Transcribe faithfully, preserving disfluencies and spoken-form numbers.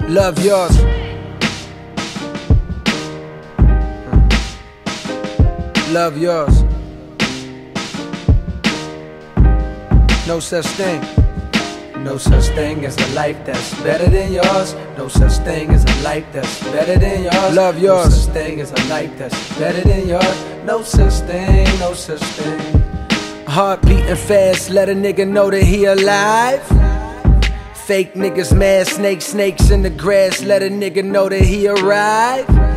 Love yours. Love yours. No such thing. No such thing as a life that's better than yours. No such thing as a life that's better than yours. Love yours. No such thing as a life that's better than yours. No such thing, no such thing. Heart beating fast, let a nigga know that he alive. Fake niggas mad, snakes, snakes in the grass, let a nigga know that he arrived.